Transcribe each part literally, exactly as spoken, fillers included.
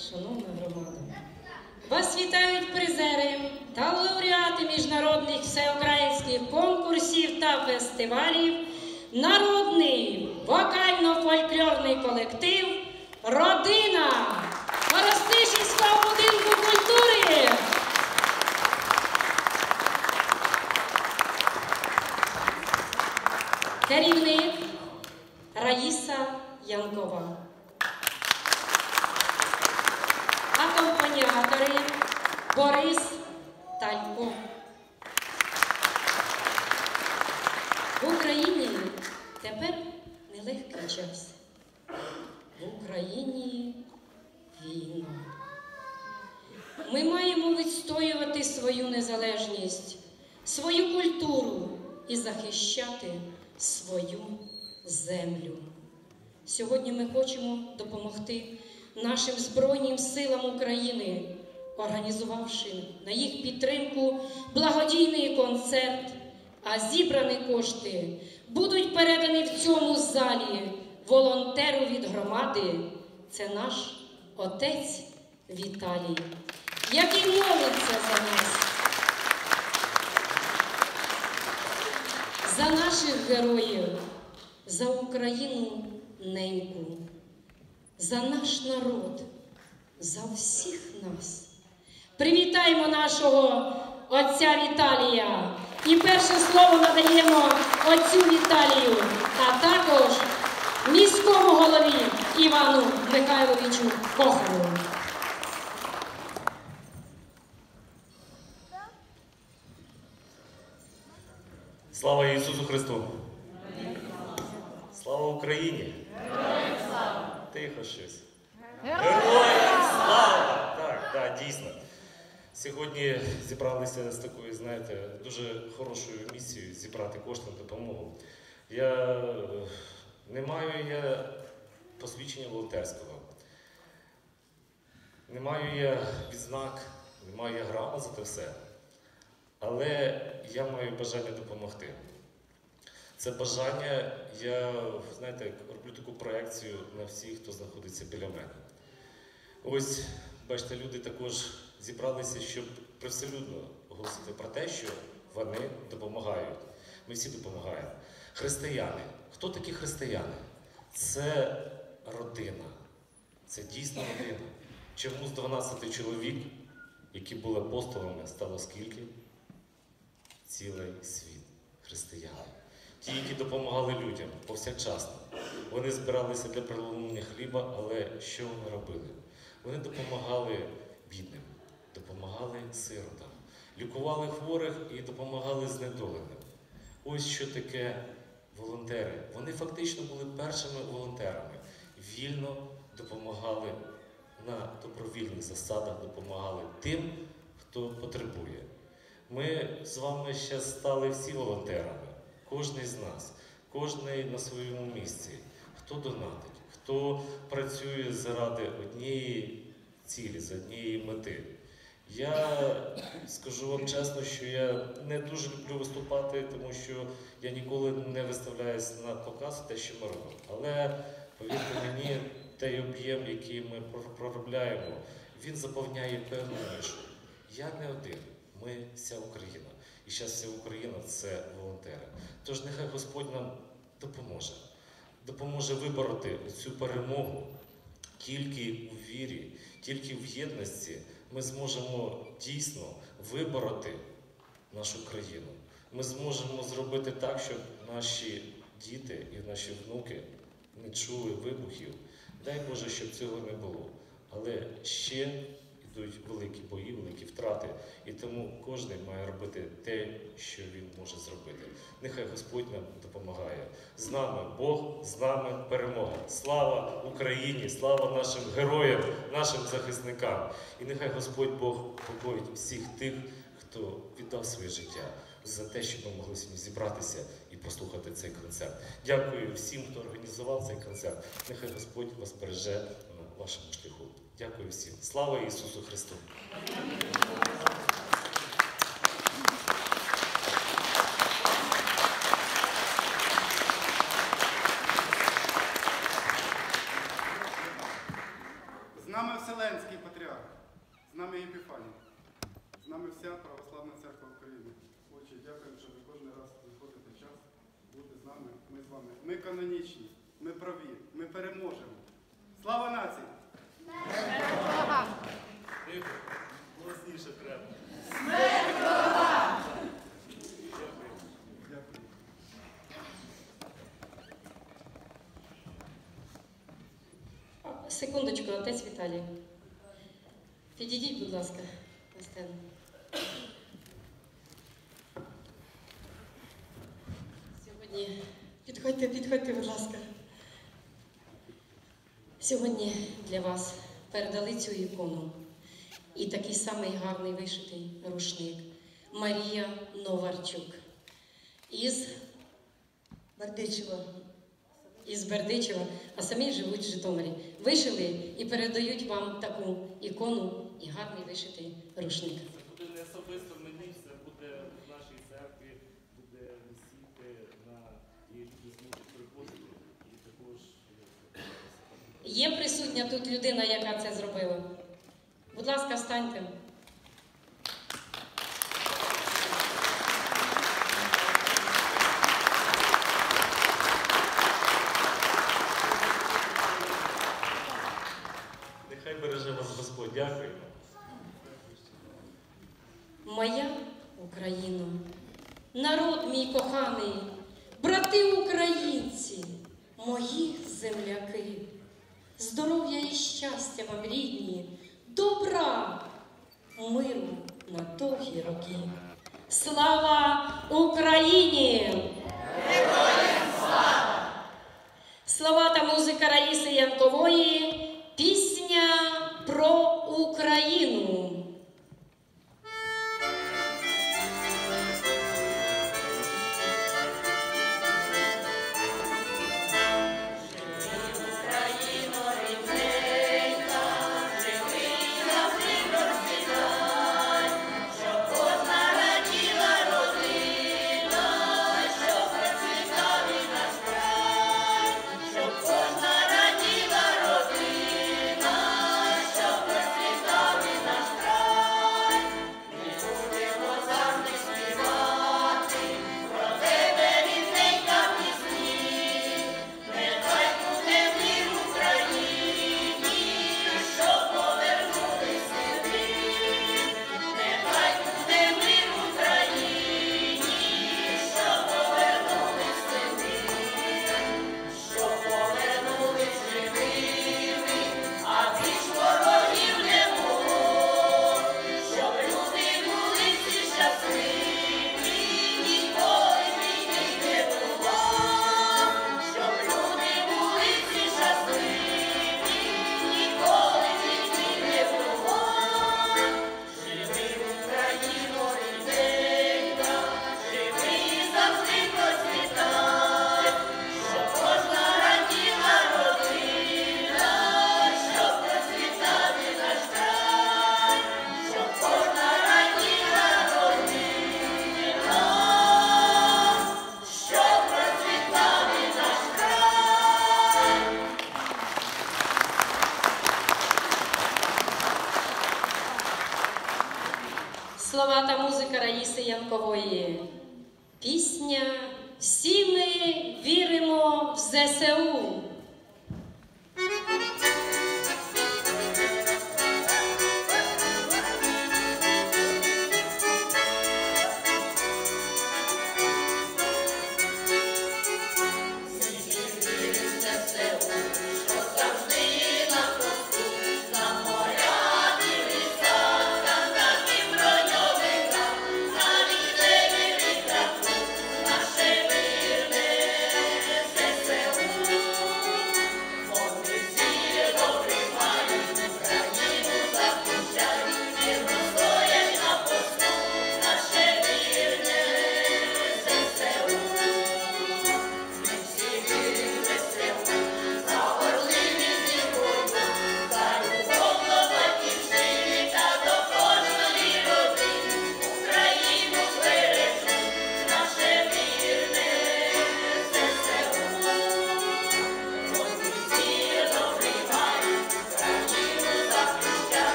шановна громада, вас вітають призери та лауреати міжнародних всеукраїнських конкурсів та фестивалів, народний вокально-фольклорний колектив «Родина» Коростишівського будинку культури. Керівник Раїса Янкова. Акомпаніатори Борис Талько. В Україні тепер нелегкий час. В Україні війна. Ми маємо відстоювати свою незалежність, свою культуру і захищати свою землю. Сьогодні ми хочемо допомогти нашим Збройним силам України, організувавши на їх підтримку благодійний концерт, а зібрані кошти будуть передані в цьому залі волонтеру від громади. Це наш отець Віталій, який молиться за нас, за наших героїв, за Україну неньку, за наш народ, за всіх нас. Привітаємо нашого отця Віталія. І перше слово надаємо отцю Віталію, а також міському голові Івану Михайловичу Кохару. Слава Ісусу Христу! Слава Україні! Героям слава! Тихо щось. Героям слава! Так, так, дійсно. Сьогодні зібралися з такою, знаєте, дуже хорошою місією зібрати кошти на допомогу. Я не маю я посвідчення волонтерського, не маю я відзнак, не маю я грамот за те все. Але я маю бажання допомогти. Це бажання, я, знаєте, роблю таку проекцію на всіх, хто знаходиться біля мене. Ось, бачите, люди також зібралися, щоб привселюдно оголосити про те, що вони допомагають. Ми всі допомагаємо. Християни. Хто такі християни? Це родина. Це дійсно родина. Чому з дванадцяти чоловік, які були апостолами, стало скільки? Цілий світ. Християни. Ті, які допомагали людям повсякчасно. Вони збиралися для приломлення хліба, але що вони робили? Вони допомагали бідним, допомагали сиротам, лікували хворих і допомагали знедоленим. Ось що таке волонтери. Вони фактично були першими волонтерами. Вільно допомагали на добровільних засадах, допомагали тим, хто потребує. Ми з вами ще стали всі волонтерами. Кожний з нас, кожний на своєму місці. Хто донатить, хто працює заради однієї цілі, за однієї мети. Я скажу вам чесно, що я не дуже люблю виступати, тому що я ніколи не виставляюсь на показ те, що ми робимо. Але, повірте мені, той об'єм, який ми проробляємо, він заповняє певну нишу. Я не один, ми вся Україна. І зараз вся Україна – це волонтери. Тож нехай Господь нам допоможе. Допоможе вибороти цю перемогу. Тільки у вірі, тільки в єдності ми зможемо дійсно вибороти нашу країну. Ми зможемо зробити так, щоб наші діти і наші внуки не чули вибухів. Дай Боже, щоб цього не було. Але ще йдуть великі бої, великі втрати. І тому кожен має робити те, що він може зробити. Нехай Господь нам допомагає. З нами Бог, з нами перемога. Слава Україні, слава нашим героям, нашим захисникам. І нехай Господь Бог покоїть всіх тих, хто віддав своє життя за те, щоб ми могли сьогодні зібратися і послухати цей концерт. Дякую всім, хто організував цей концерт. Нехай Господь вас береже на вашому шляху. Дякую всім. Слава Ісусу Христу! З нами Вселенський патріарх, з нами Єпіфаній, з нами вся Православна Церква України. Отче, дякуємо, що ви кожен раз знаходите час бути з нами, ми з вами. Ми канонічні, ми праві, ми переможемо. Слава нації! Тихо, голосніше треба. Дякую. Секундочку, отець Віталій. Підійдіть, будь ласка, на сцену. Сьогодні, підходьте, підходьте, будь ласка. Сьогодні для вас передали цю ікону і такий самий гарний вишитий рушник Марія Новарчук із Бердичева. Із Бердичева, а самі живуть в Житомирі. Вишили і передають вам таку ікону і гарний вишитий рушник. Це буде не особисто мені, це буде в нашій церкві, буде висіти на і люди зможуть приходити. І також Є присутня тут людина, яка це зробила? Будь ласка, встаньте. нехай береже вас Господь. Дякую. Моя Україно, народ мій коханий, брати українці, мої земляки, здоров'я і щастя вам рідні, добра, миру на довгі роки. Слава Україні! Героям слава! Слова та музика Раїси Янкової, пісня про Україну. Слова та музика Раїси Янкової. Пісня «Всі ми віримо в ЗСУ». Наше вірне ЗСУ.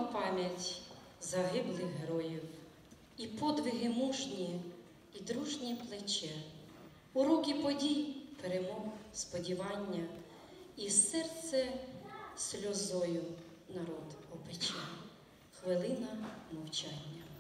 пам'ять загиблих героїв, і подвиги мужні, і дружні плече, уроки подій, перемог, сподівання, і серце сльозою народ опече. Хвилина мовчання.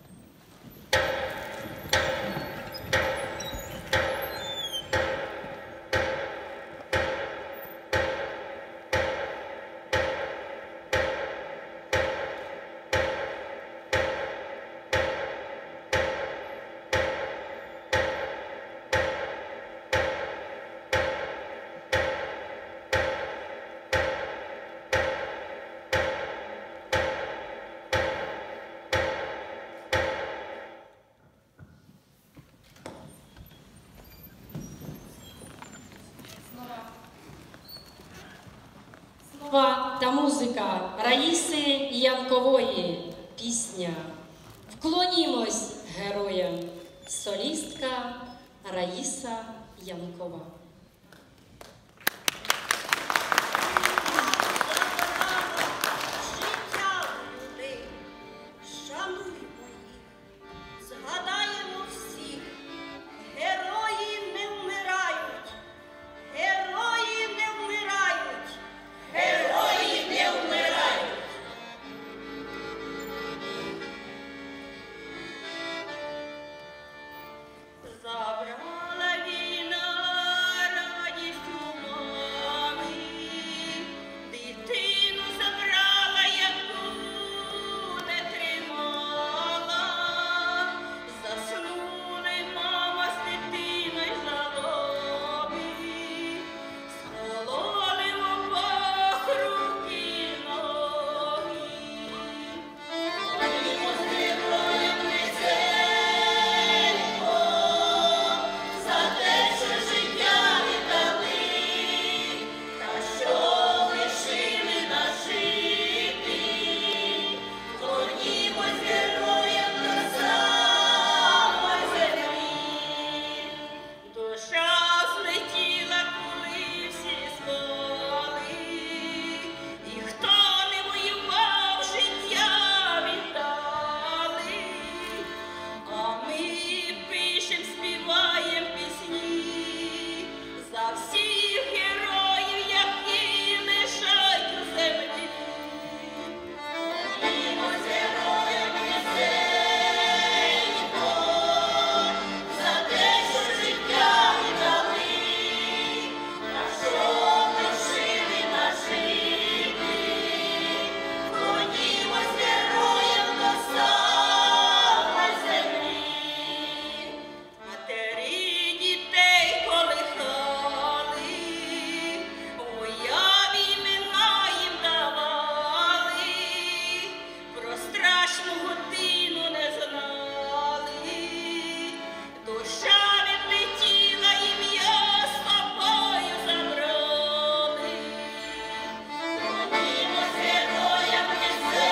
Слова та музика Раїси Янкової. Пісня «Вклонімось героям». Солістка Раїса Янкова. Забрала війна радість у мами, дитину забрала, яку не тримала, заснули мама з дитиною в жалобі, скололи в обох руки ноги. Ходімо з героєм низенько, за те, що життя віддали, та що лишили нас жити. Вклонімось героям до самої землі. Душа злетіла, коли всі спали, і хто не воював, життя віддали. А ми пишем, співаєм пісні за всіх героїв, які лежать у землі. Ходімось героям низенько, за те, що життя віддали, та що лишили нас жити. Вклонімось героям до самої землі. Матері дітей колихали, в уяві імена їм давали, про страшну годину не знали. Душа відлетіла, ім'я з собою забрали. Ходімось героям низенько,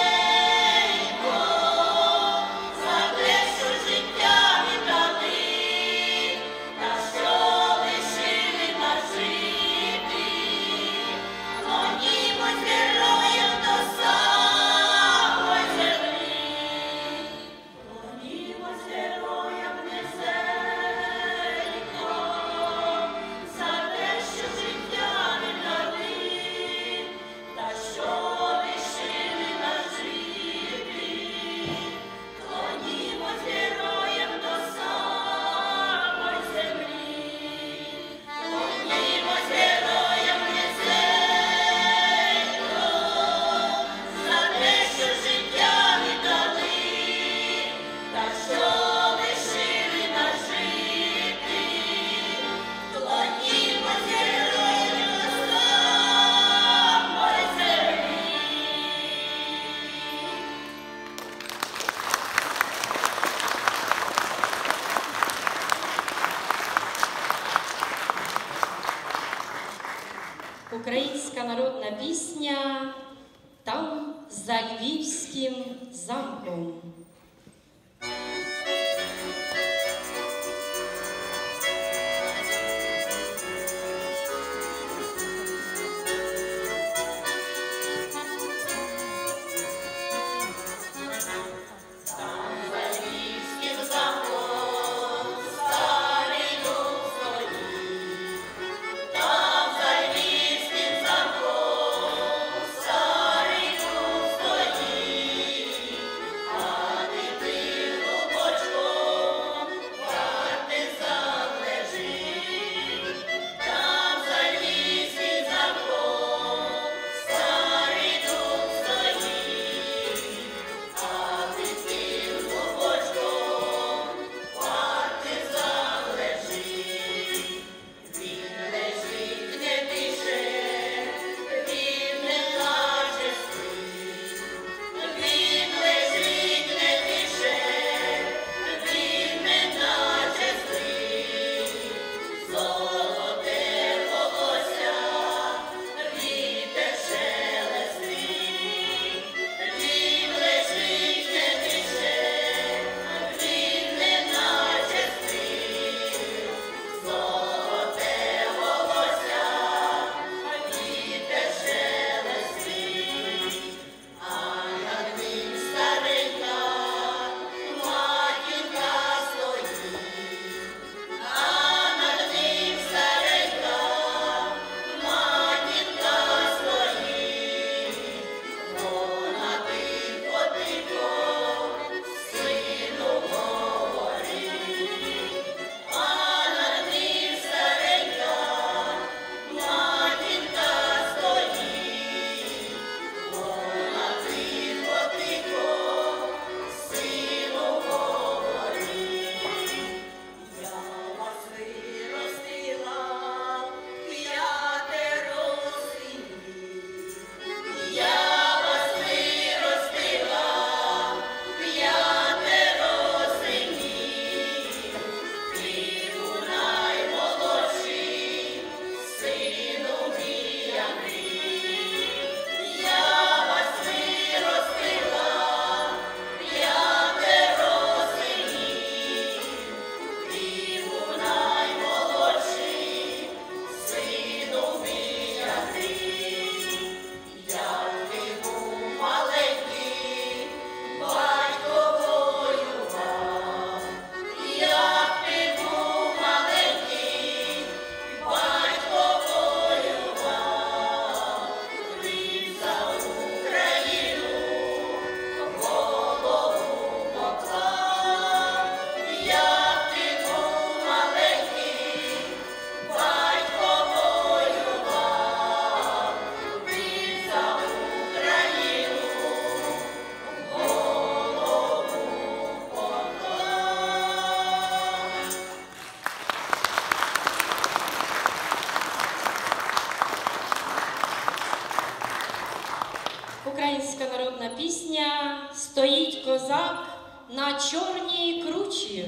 за те, що життя віддали, та що лишили нас жити. Вклонімось героям до самої землі. Вклонімось героям низенько, за те, що життя віддали, та що лишили нас жити. Вклонімось героям до самої землі. Вклонімось героям низенько, за те, що життя віддали, та що лишили нас жити. Вклонімось героям до самої землі. Українська народна пісня «Там за Львівським замком». Там українська народна пісня «Стоїть козак на чорній кручі».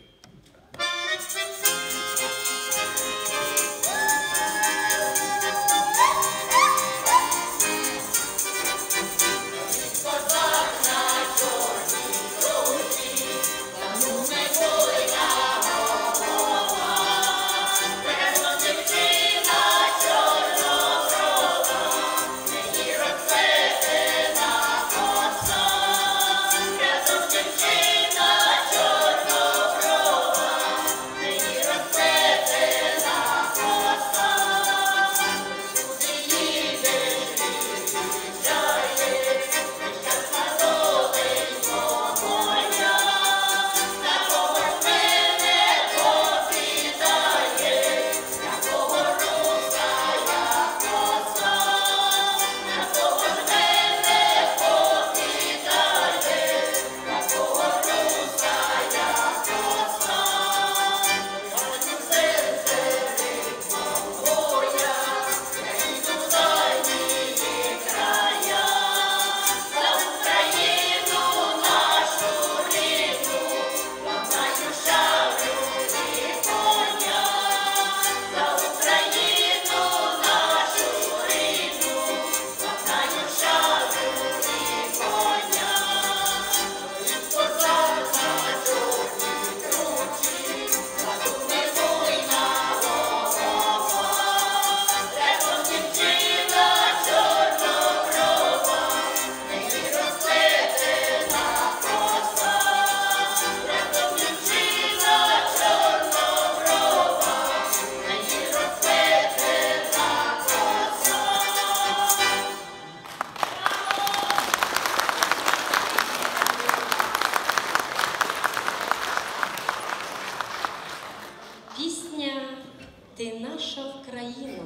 Пісня «Ти наша Вкраїно»,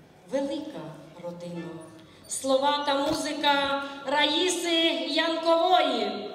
велика родино. Слова та музика Раїси Янкової.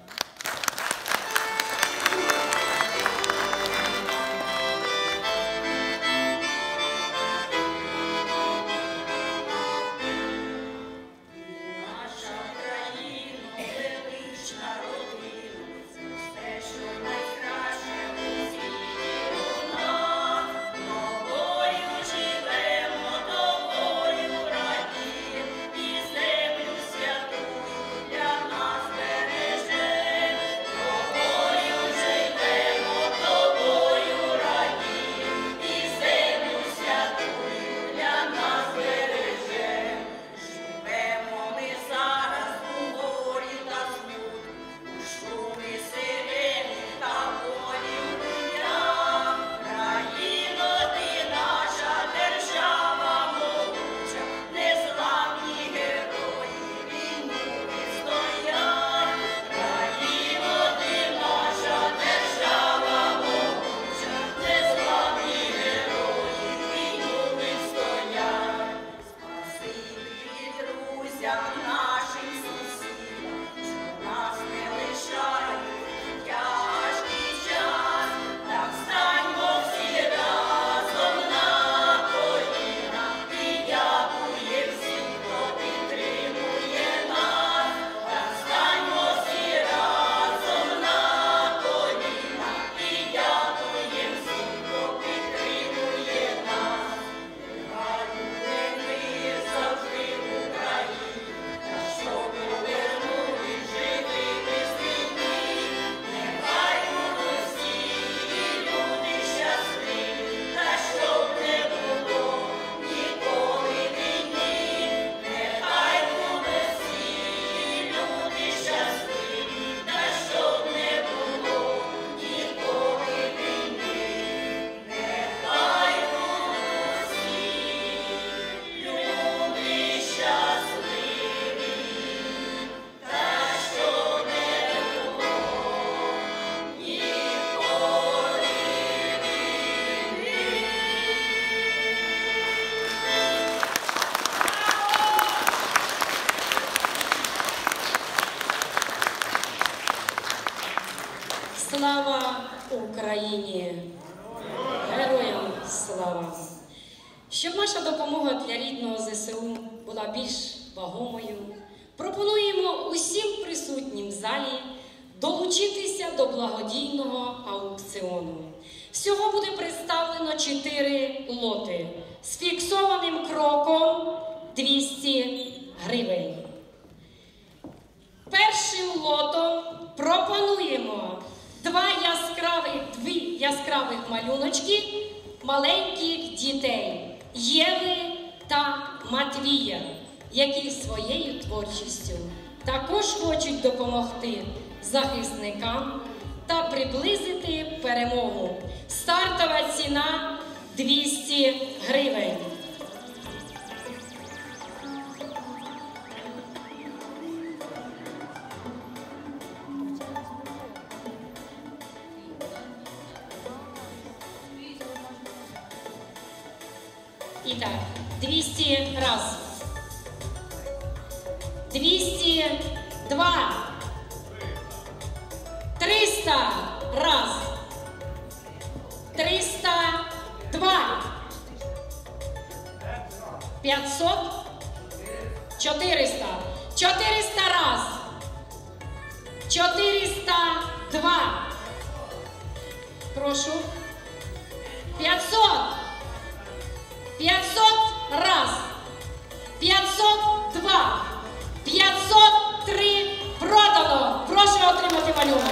Слава Україні! Героям слава! Щоб наша допомога для рідного зе се у була більш вагомою, Пропонуємо усім присутнім в залі долучитися до благодійного аукціону. Всього буде представлено чотири лоти з фіксованим кроком двісті гривень. Першим лотом пропонуємо два яскравих, дві яскравих малюночки маленьких дітей Єви та Матвія, які своєю творчістю також хочуть допомогти захисникам та приблизити перемогу. Стартова ціна двісті гривень. І так, двісті раз. двісті два. триста раз. триста два. п'ятсот. чотириста. чотириста раз. чотириста два. Прошу. п'ятсот. п'ятсот раз. п'ятсот два. п'ятсот три. Продано. Прошу отримати малюнок.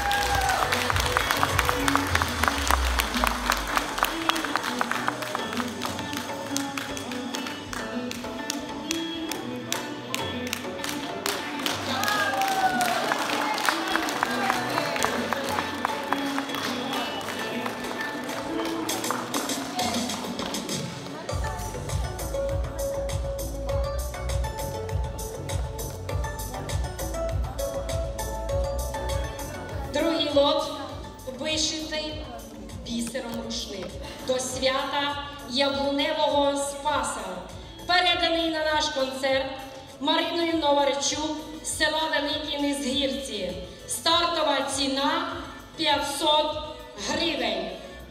Другий лот вишитий бісером рушник до свята Яблуневого Спаса, переданий на наш концерт Мариною Новарчук з села Великі Низгірці. Стартова ціна п'ятсот гривень.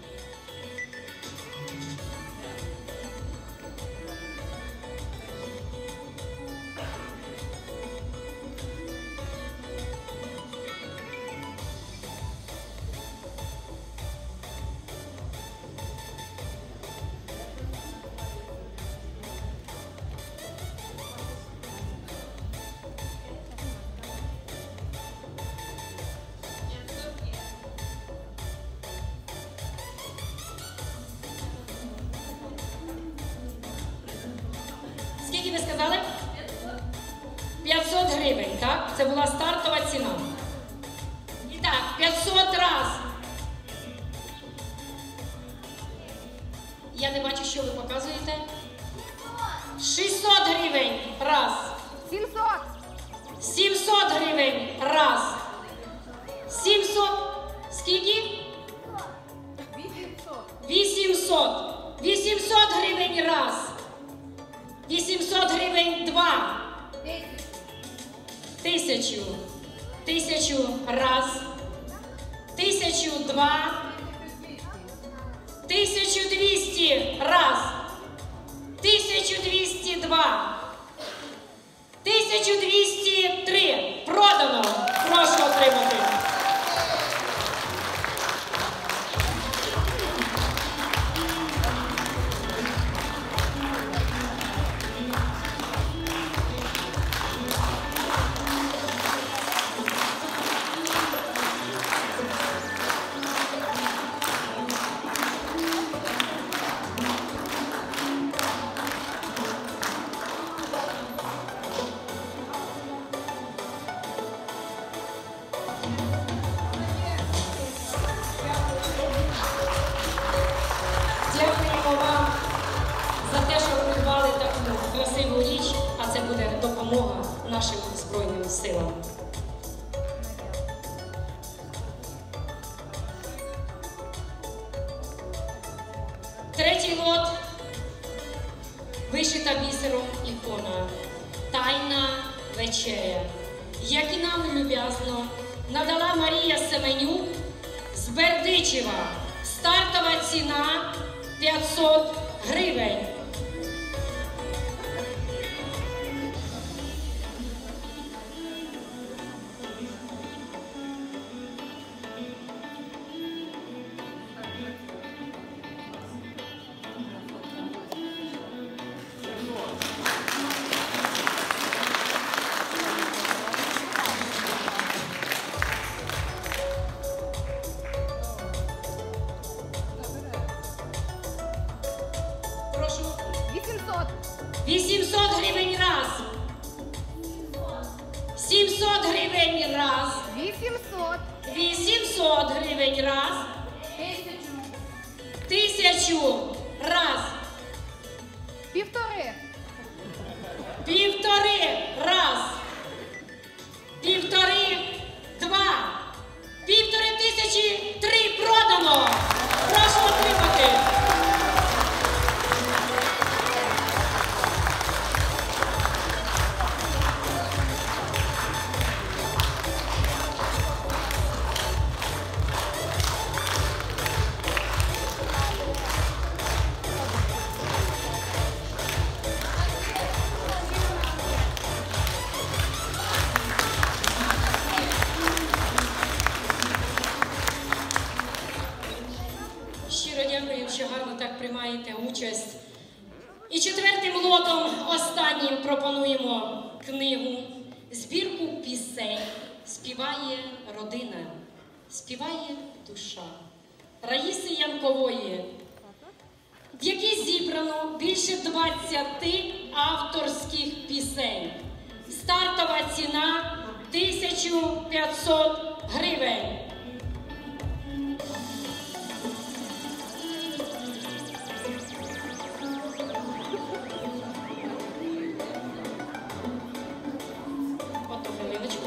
Скільки ви сказали? п'ятсот гривень, так? Це була стартова ціна. І так, п'ятсот раз. Я не бачу, що ви показуєте. шістсот гривень. Раз. сімсот. сімсот гривень. Раз. сімсот. Скільки? вісімсот. вісімсот. вісімсот гривень. Раз. вісімсот гривень. Два. Тисячу. Тисячу раз. Тисячу два. Тисячу двісті раз. Тисячу двісті два. Тисячу двісті три. Продано. Прошу отримати. Дякуємо вам за те, що придбали таку красиву річ, а це буде допомога нашим Збройним силам. Третій лот вишита бісером ікона «Тайна вечеря», як і нам люб'язно надала Марія Семенюк з Бердичева. Стартова ціна п'ятсот гривень. вісімсот гривень раз. сімсот гривень раз. Вісімсот. вісімсот гривень раз. Тисячу раз. Півтори. Півтори раз. Півтори два. Півтори тисячі три продано. Прошу отримати. Щиро дякую, що гарно так приймаєте участь. І четвертим лотом останнім пропонуємо книгу «Збірку пісень співає родина, співає душа» Раїси Янкової, в якій зібрано більше двадцяти авторських пісень. Стартова ціна – тисяча п'ятсот гривень. Одну хвилиночку.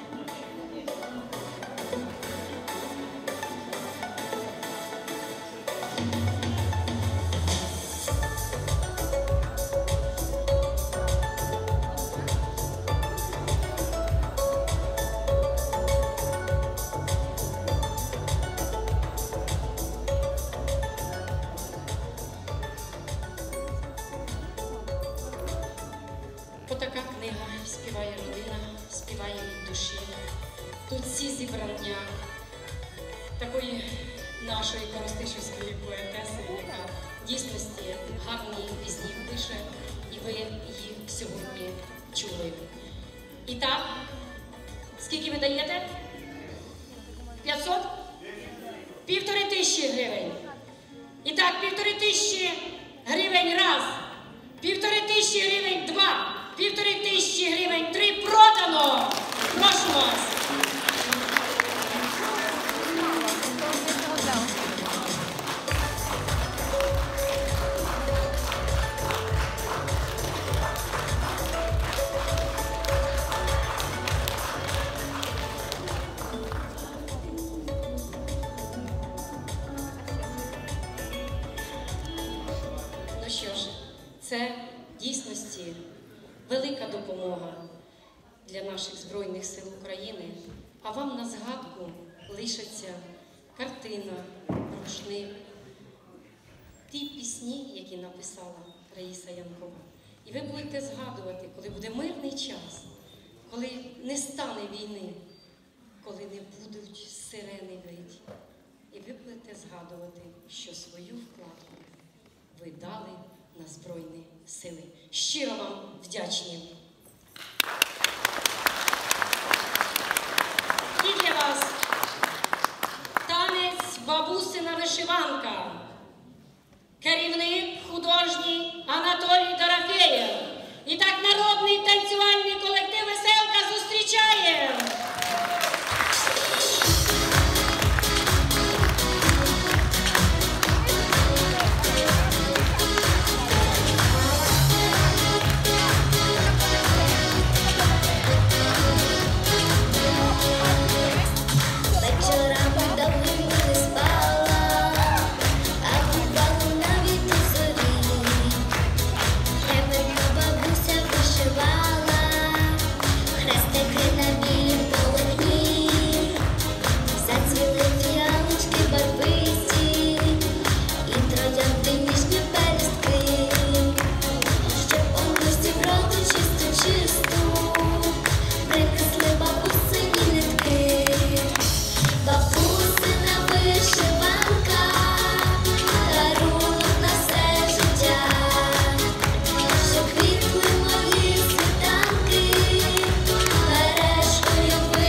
Отака книга «Співає родина, співає від душі». Тут всі зібрання такої нашої коростишівської поетеси, яка в дійсності гарні пісні пише, і ви їх сьогодні чули. І так, скільки ви даєте? п'ятсот? Півтори тисячі гривень. І так, півтори тисячі гривень раз, півтори тисячі гривень два, півтори тисячі гривень три продано. Прошу вас. Ну що ж, це в дійсності велика допомога для наших Збройних сил України, а вам на згадку лишаться картина, рушник, ті пісні, які написала Раїса Янкова. І ви будете згадувати, коли буде мирний час, коли не стане війни, коли не будуть сирени виті. І ви будете згадувати, що свою вкладку ви дали на Збройні сили. Щиро вам вдячні. І для вас танець «Бабусина вишиванка». Керівник художній Анатолій Дорофєєв. І так народний танцювальний колектив «Веселка» зустрічає. Вечорами довгими не спала, а губами навіть не зорі. Ревена бабуся вишивала хрестики на білім полотні. Зацвіли фіалочки барвисті і троянди ніжні пелюстки. Щоб у місті вроду чисту-чисту принесли бабусині нитки. Бабусина вишиванка, дарунок на все життя, що квітли мої світанки, мережкою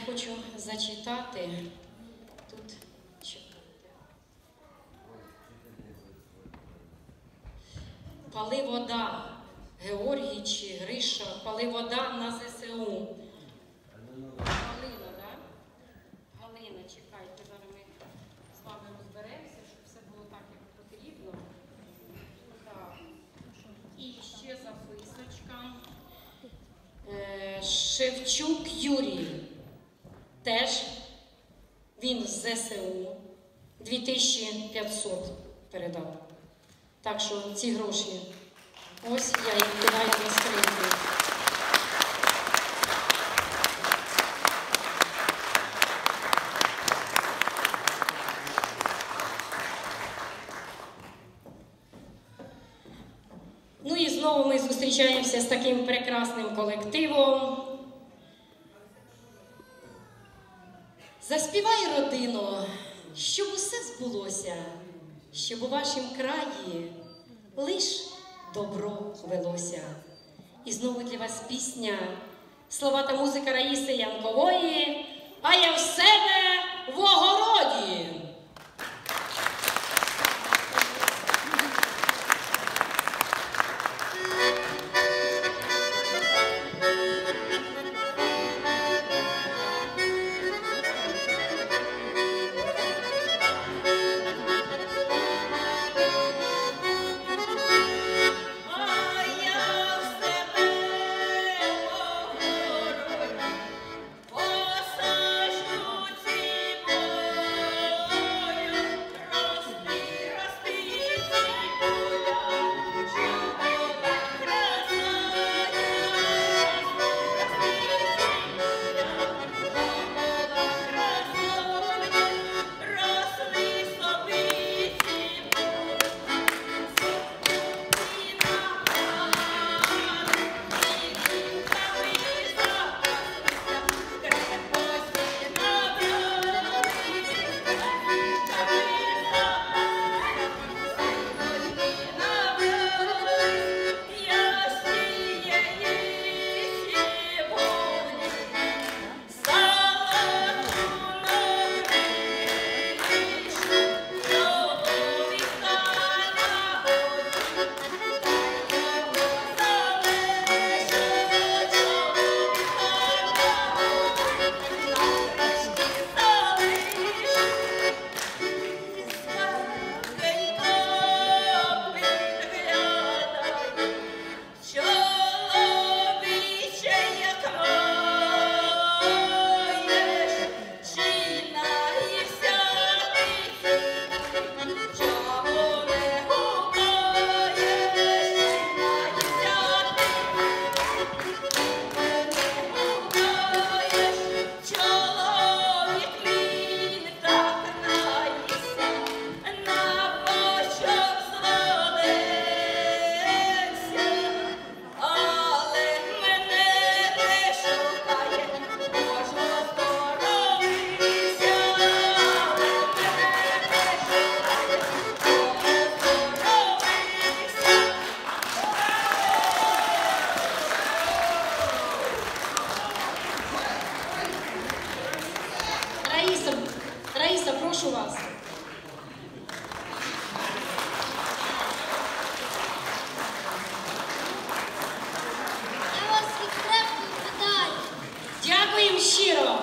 хочу зачитати тут. Пали вода, Георгій чи Гриша, пали вода на ЗСУ. Галина, так? Галина, чекайте, зараз ми з вами розберемося, щоб все було так, як потрібно. Так. І ще записочка. Е, Шевчук Юрій. Теж він з ЗСУ. дві тисячі п'ятсот передав. Так що ці гроші, ось я їх кидаю на скриньку. Ну і знову ми зустрічаємося з таким прекрасним колективом. Заспівай, родино, щоб усе збулося, щоб у вашім краї лиш добро велося. І знову для вас пісня, слова та музика Раїси Янкової, а я в себе в огороді. Раїса, Раїса, прошу вас. Я вас відкрепно питаю. Дякуємо щиро.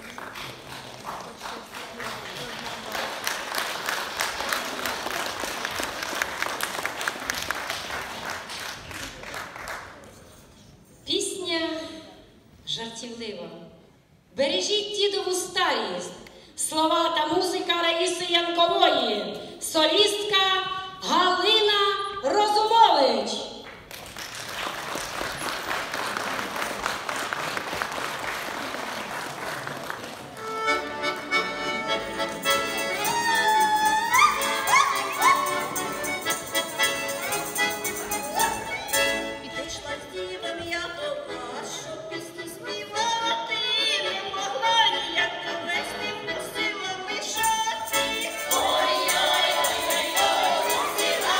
Пісня жартівлива. Бережіть дідову старість. Слова та музика Раїси Янкової. Солістка Галина Розумович. Підійшла з дівом я до вас, щоб пісні співати, не могла ніяк довести, просила лишати. Ой-ой-ой-ой-ой,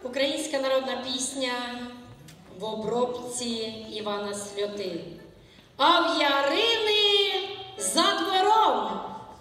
Українська народна пісня в обробці Івана Сльоти. А в Ярини за двором.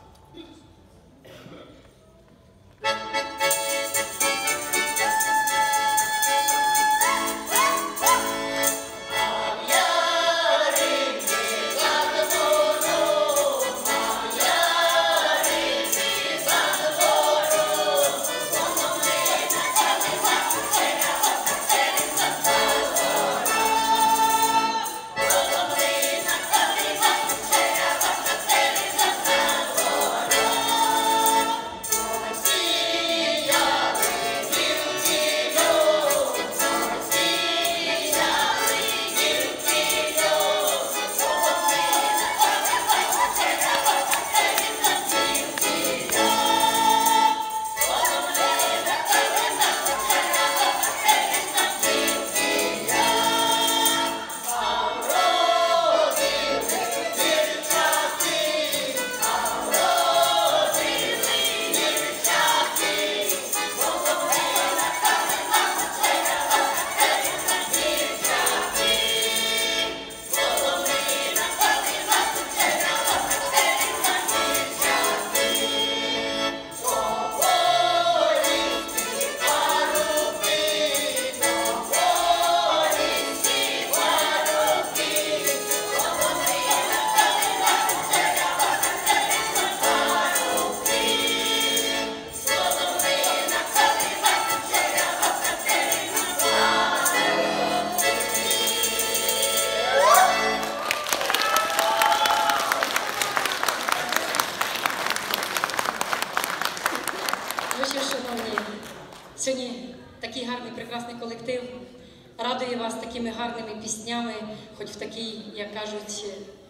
Ну що, шановні, сьогодні такий гарний, прекрасний колектив радує вас такими гарними піснями, хоч в такий, як кажуть,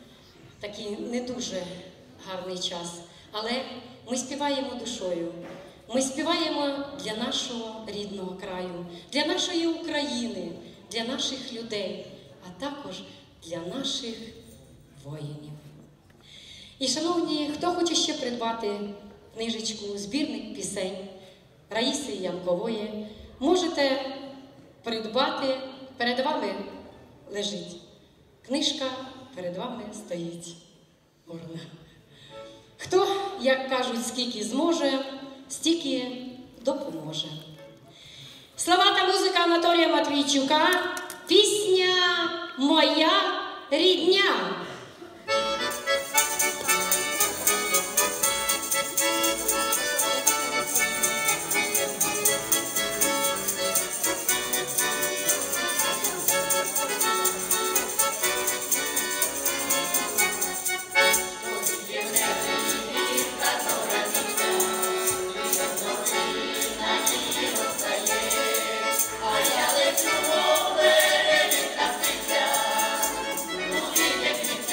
такий не дуже гарний час. Але ми співаємо душою, ми співаємо для нашого рідного краю, для нашої України, для наших людей, а також для наших воїнів. І, шановні, хто хоче ще придбати книжечку «Збірник пісень» Раїси Янкової, можете придбати, перед вами лежить книжка, перед вами стоїть урна. Хто, як кажуть, скільки зможе, стільки допоможе. Слова та музика Анатолія Матвійчука, пісня «Моя рідня». Thank you.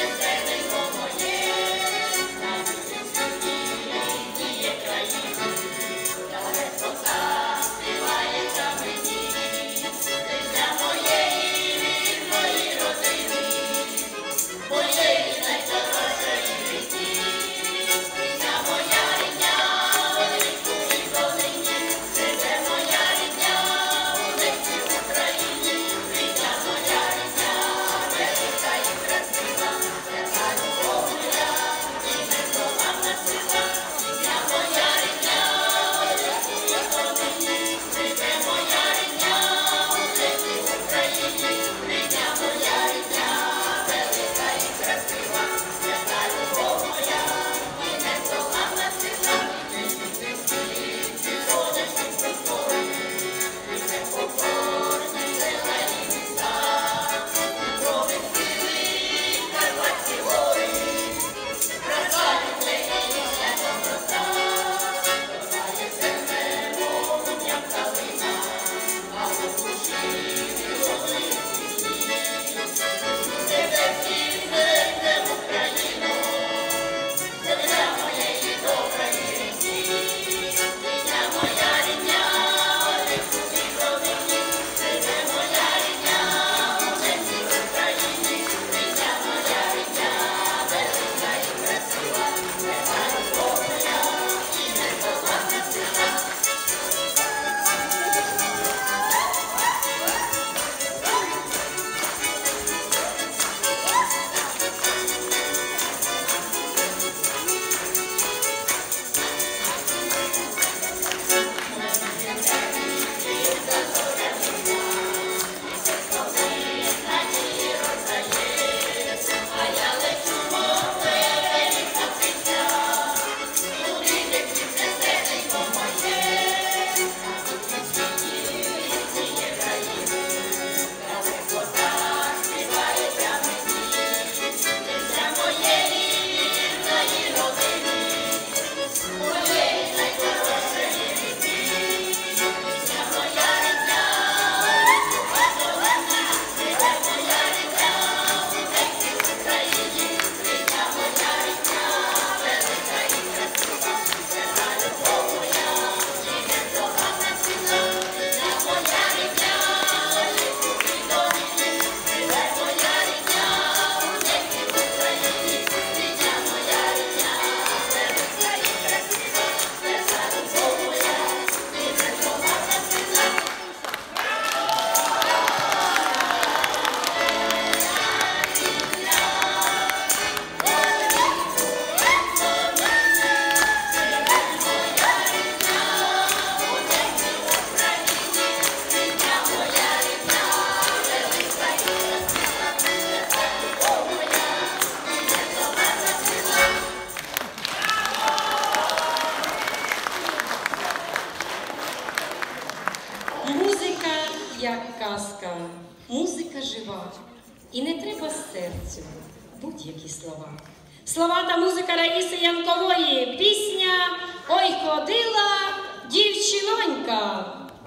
як казка, музика жива, і не треба серцю будь-які слова. Слова та музика Раїси Янкової, пісня «Ой, ходила дівчинонька».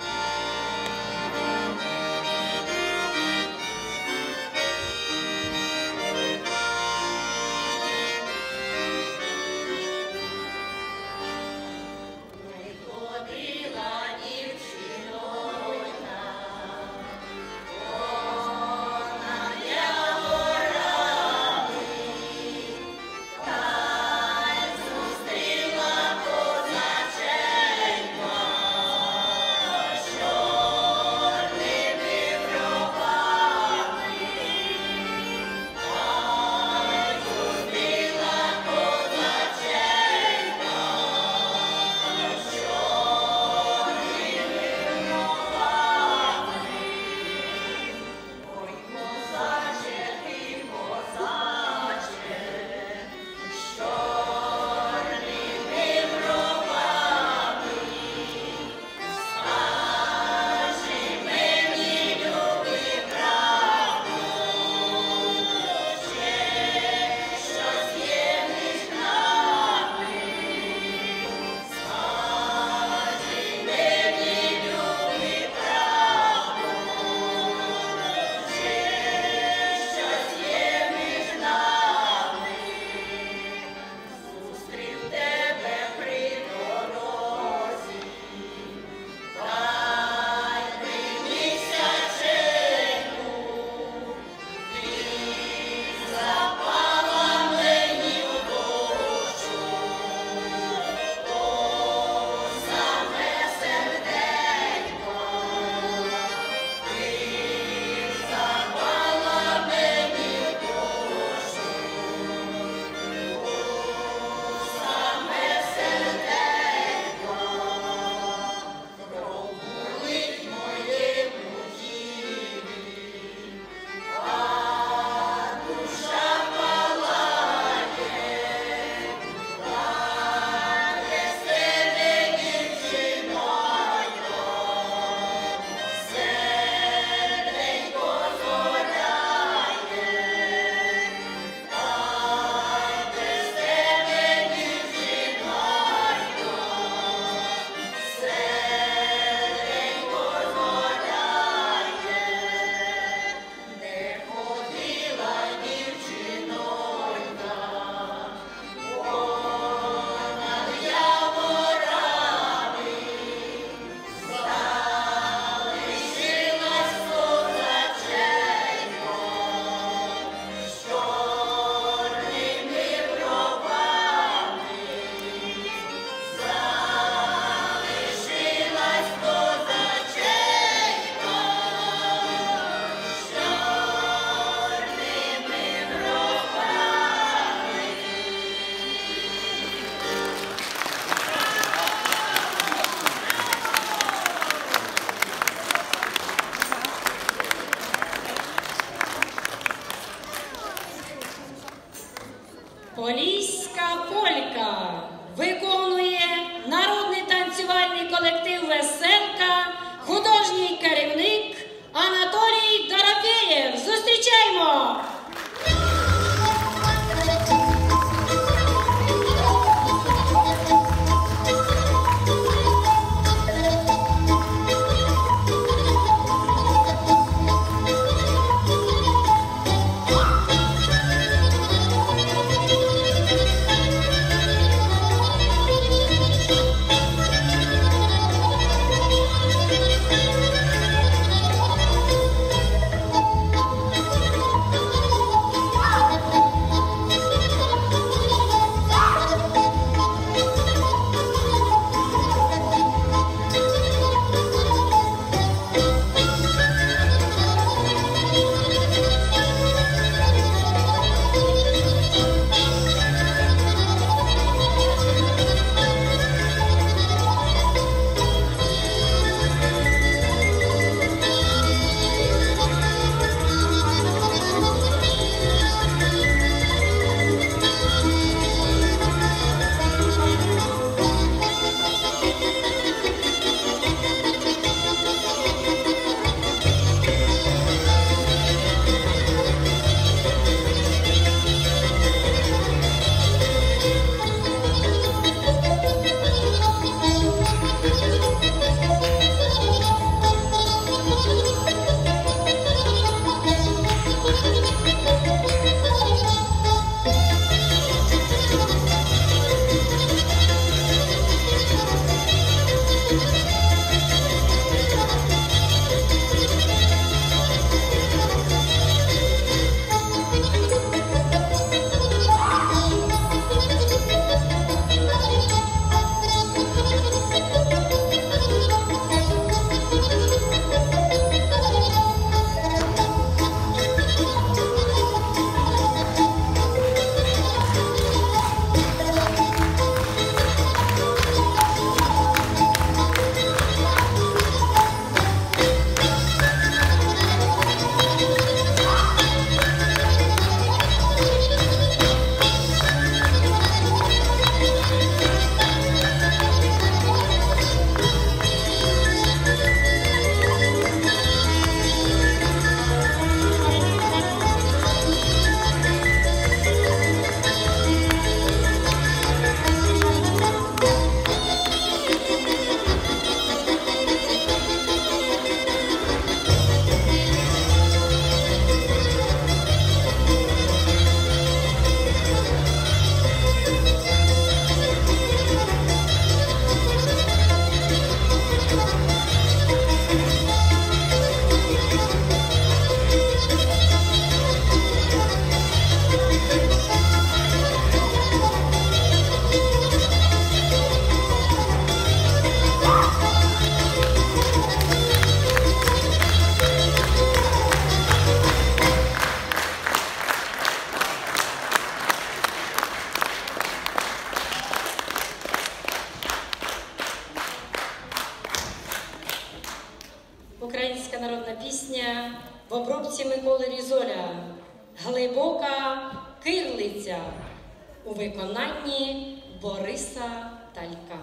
Поліська полька виконує народний танцювальний колектив «Веселка», художній керівник Анатолій Дорофєєв. Зустрічаємо! Thank you. українська народна пісня в обробці Миколи Різоля «Глибока кирлиця» у виконанні Бориса Талька.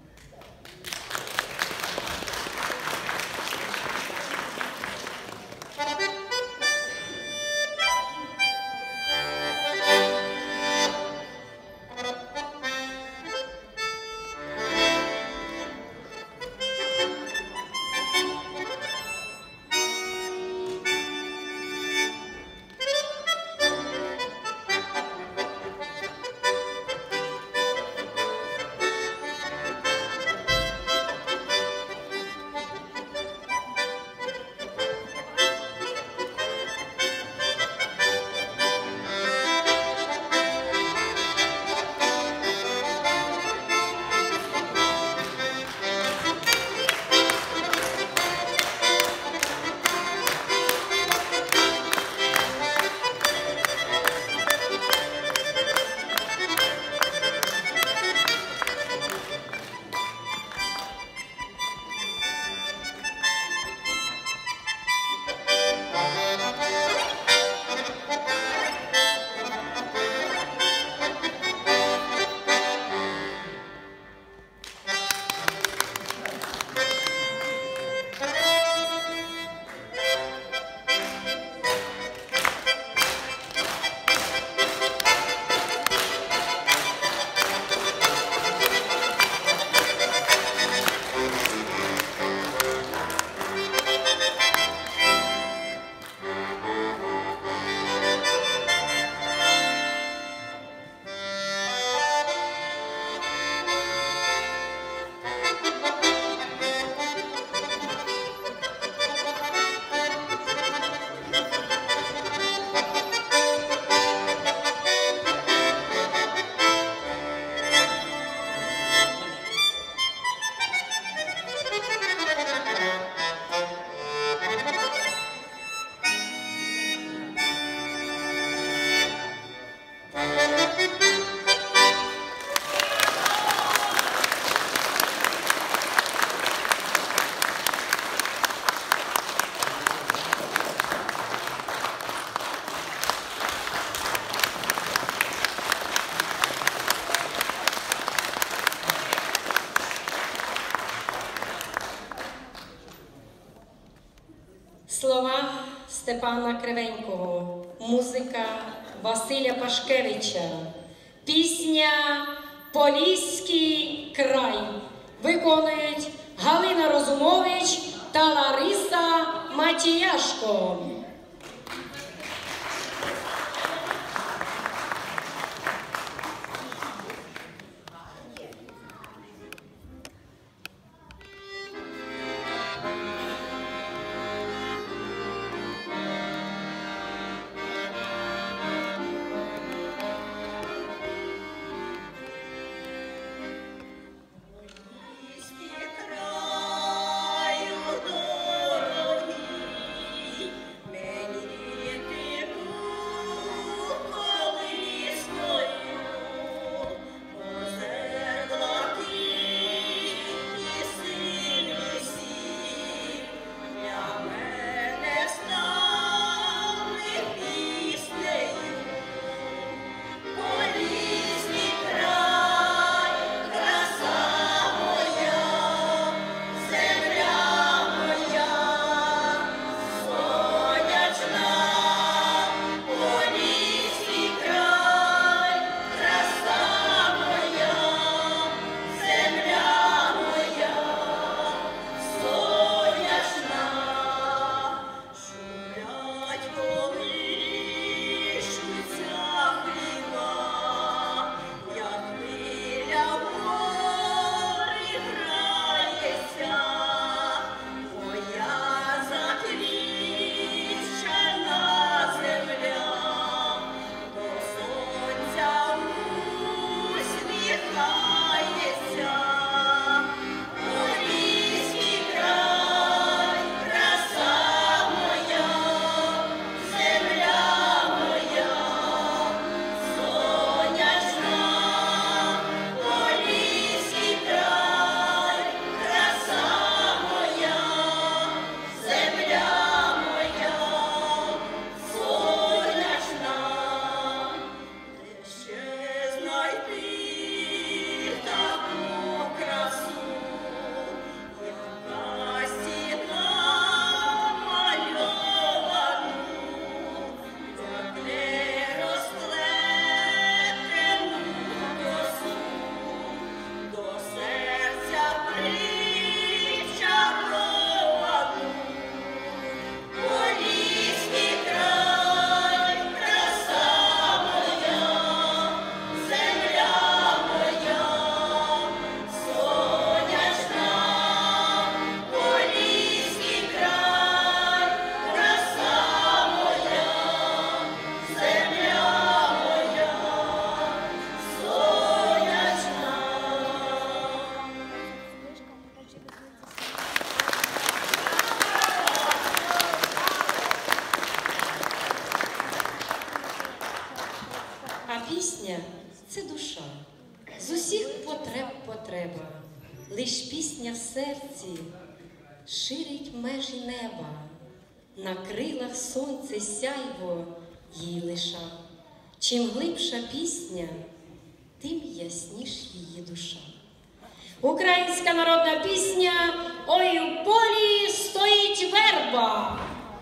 Слова Степана Кривенького, музика Василя Пашкевича, пісня «Поліський край» виконують Галина Розумович та Лариса Матіяшко. Краю дорогі, з усіх потреб потреба, лиш пісня в серці ширить межі неба, на крилах сонце сяйво їй лиша. Чим глибша пісня, тим ясніш її душа. Українська народна пісня «Ой, у полі стоїть верба».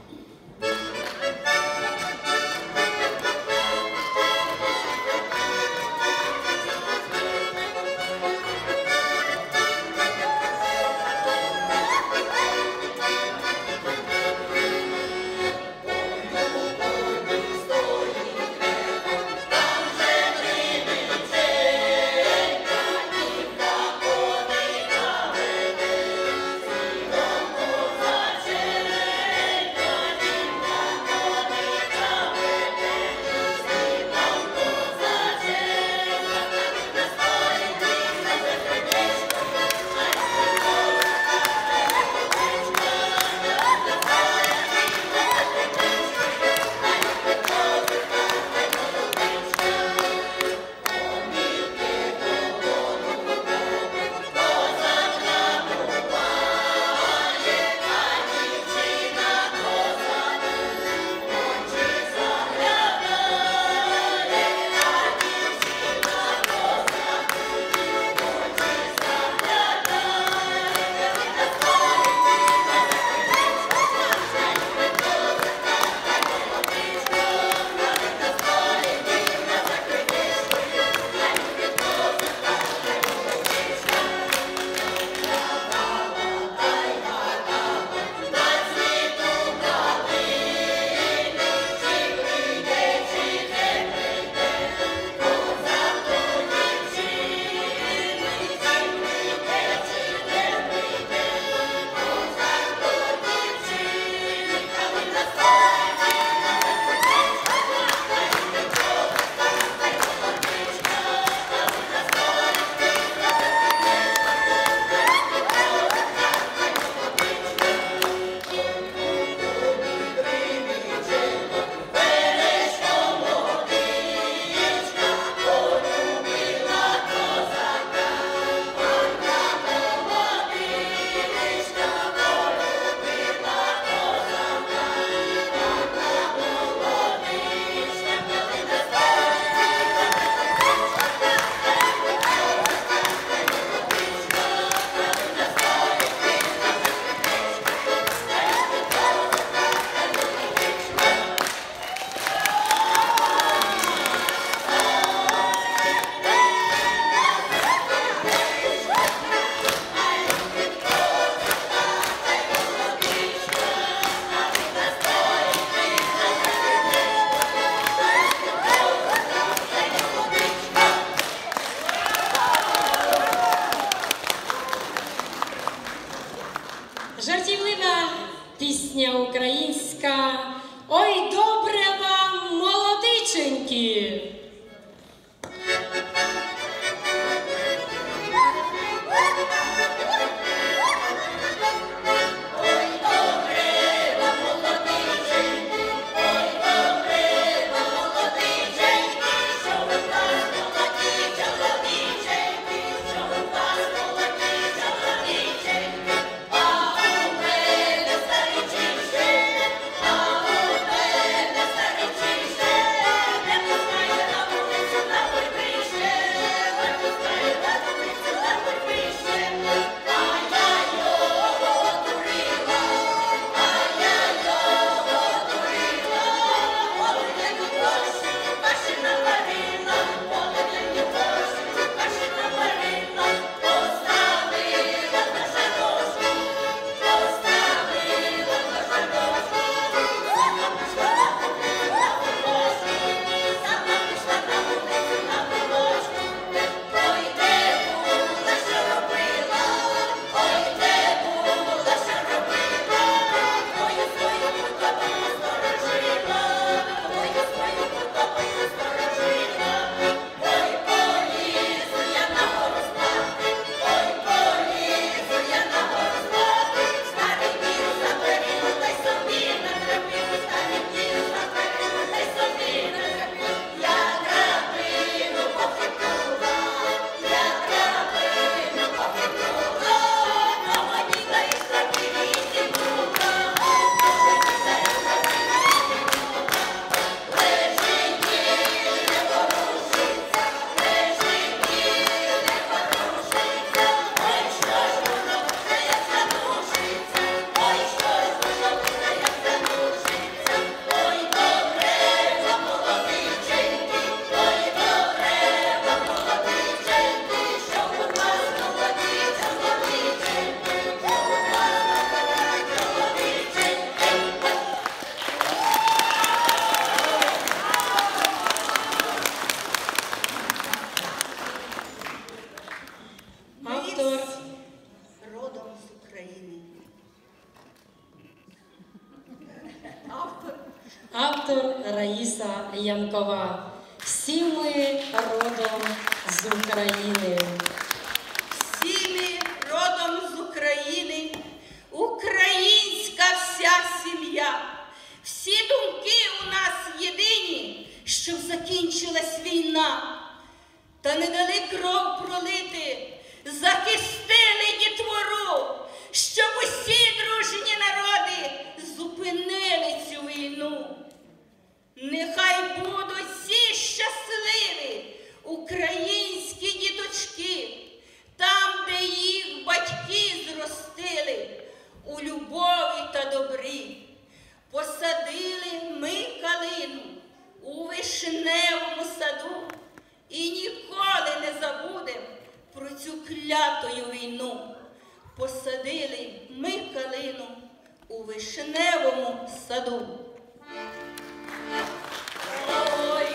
Жартівлива пісня українська «Ой, добре вам, молодиченькі!» А у мене Автор Раїса Янкова. Всі ми родом з України. Всі ми родом з України, українська вся сім'я. Всі думки у нас єдині, щоб закінчилась війна. Та не дали кров пролити, захистили дітвору, щоб усі дружні народи зупинили цю війну. Нехай будуть всі щасливі українські діточки, там, де їх батьки зростили у любові та добрі. Посадили ми калину у вишневому саду і ніколи не забудем про цю клятою війну. Посадили ми калину у вишневому саду. Ой,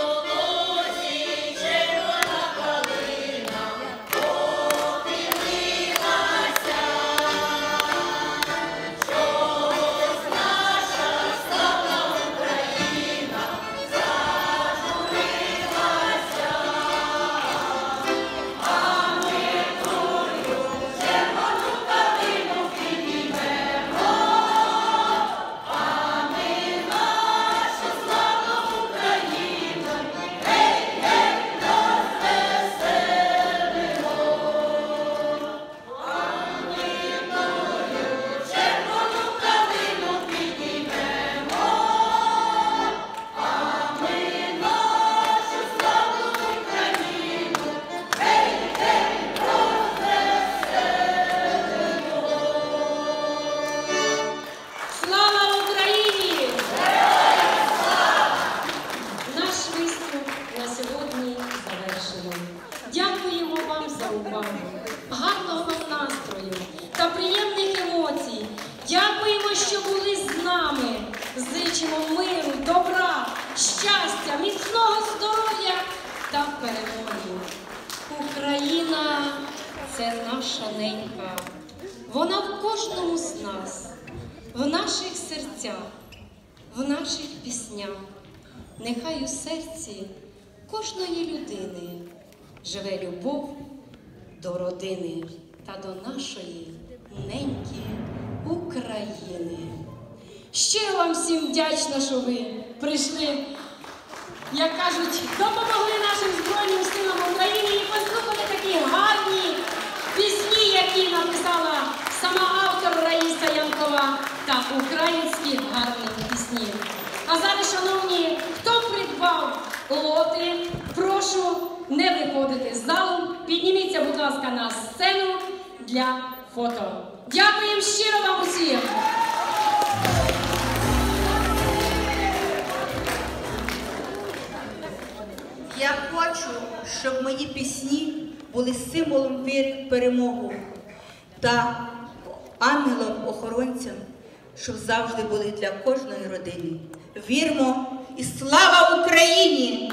гарного вам настрою та приємних емоцій. Дякуємо, що були з нами. Зичимо миру, добра, щастя, міцного здоров'я та перемоги. Україна – це наша ненька. Вона в кожному з нас, в наших серцях, в наших піснях. Нехай у серці кожної людини живе любов до родини та до нашої неньки України. Щиро вам всім вдячна, що ви прийшли, як кажуть, допомогли нашим Збройним силам України і послухали такі гарні пісні, які написала сама автор Раїса Янкова, та українські гарні пісні. А зараз, шановні, хто придбав лоти, прошу не виходити з залу. Підніміться, будь ласка, на сцену для фото. Дякуємо щиро вам усім! Я хочу, щоб мої пісні були символом віри в перемогу та ангелом-охоронцем, щоб завжди були для кожної родини. Вірмо і слава Україні!